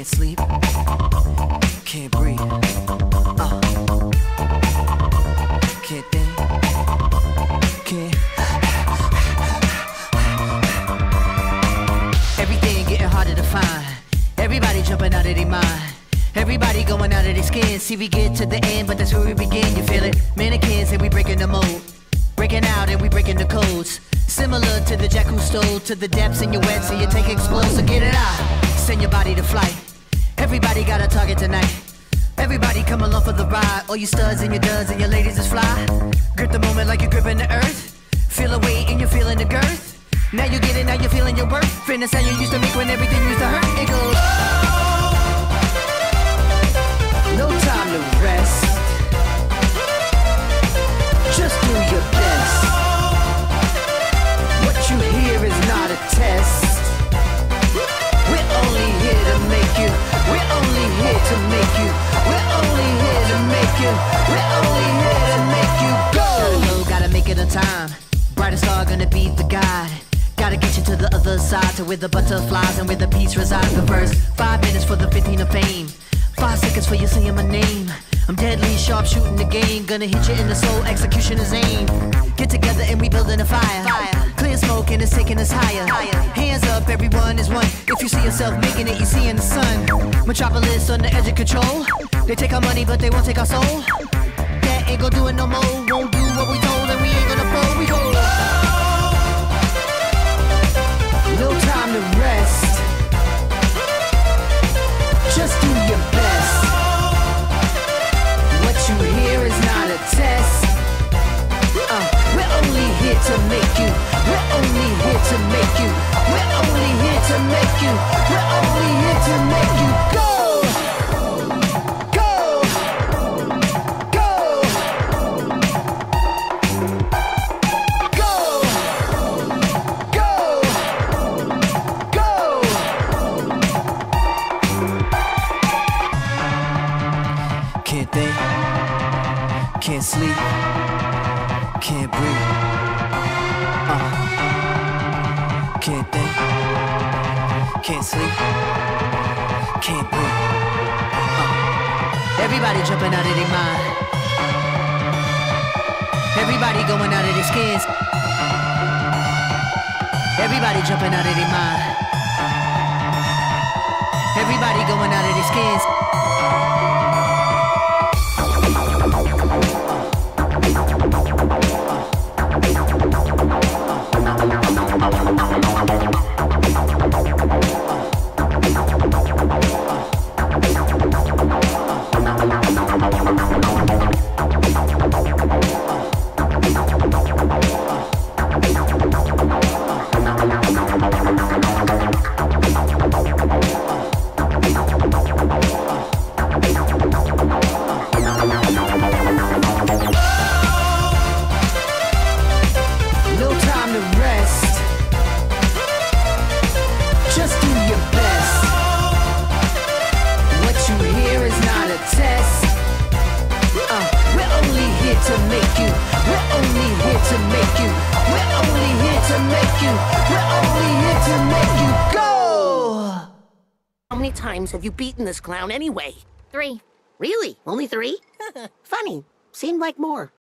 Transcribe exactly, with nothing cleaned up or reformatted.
sleep, can't breathe, uh, can't think, can't. Everything getting harder to find. Everybody jumping out of their mind. Everybody going out of their skin. See, we get to the end, but that's where we begin. You feel it? Mannequins and we breaking the mold. Breaking out and we breaking the codes. Similar to the jack who stole to the depths in your wet, so you take explode, so get it out. Send your body to flight. Everybody got a target tonight. Everybody come along for the ride. All you studs and your duds and your ladies is fly. Grip the moment like you're gripping the earth. Feel the weight and you're feeling the girth. Now you get it, now you're feeling your worth. Fitness how you used to make when everything used to hurt. It goes, no time to rest. Just do your best. What you hear is not a test. We're only here to make you. We're only here to make you. We're only here to make you. We're only here to make you go. Gotta go, gotta make it on time. Brightest star gonna be the guide. Gotta get you to the other side, to where the butterflies and where the peace resides. The first five minutes for the fifteen of fame. Five seconds for you saying my name. I'm deadly sharp shooting the game. Gonna hit you in the soul, execution is aim. Get together and we building a fire. fire. Clear smoke and it's taking us higher. higher. Hands up, everyone is one. If you see yourself making it, you see in the sun. Metropolis on the edge of control. They take our money, but they won't take our soul. That ain't gonna do it no more. Won't do what we told, and we ain't gonna fold. We go. No time to rest. Just do your best. What you hear is not a test. Uh, we're only here to make you. We're only here to make you. We're only here to make you. We're only here to make you go. Go. Go. Go. Go. Go. Can't think, can't sleep, can't breathe, uh, can't think, can't sleep, can't breathe, uh. Everybody jumping out of their mind. Everybody going out of their skins. Everybody jumping out of their mind. Everybody going out of their skins. How many times have you beaten this clown anyway? Three. Really? Only three? Funny. Seemed like more.